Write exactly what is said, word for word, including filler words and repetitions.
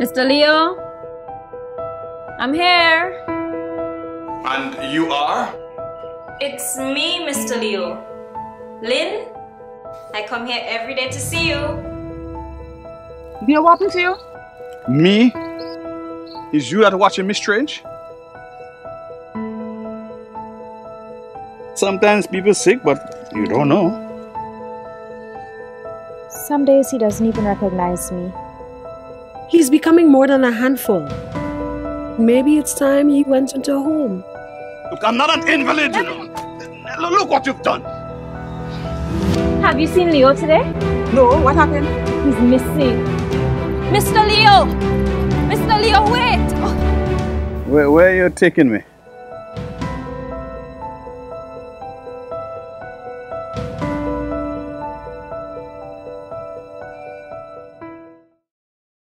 Mister Leo, I'm here. And you are? It's me, Mister Leo. Lynn, I come here every day to see you. Leo, what happened to you? Me? Is you that watching Miss Strange? Sometimes people sick, but you don't know. Some days he doesn't even recognize me. He's becoming more than a handful. Maybe it's time he went into a home. Look, I'm not an invalid, you know. Look what you've done. Have you seen Leo today? No, what happened? He's missing. Mister Leo! Mister Leo, wait! Where, where are you taking me?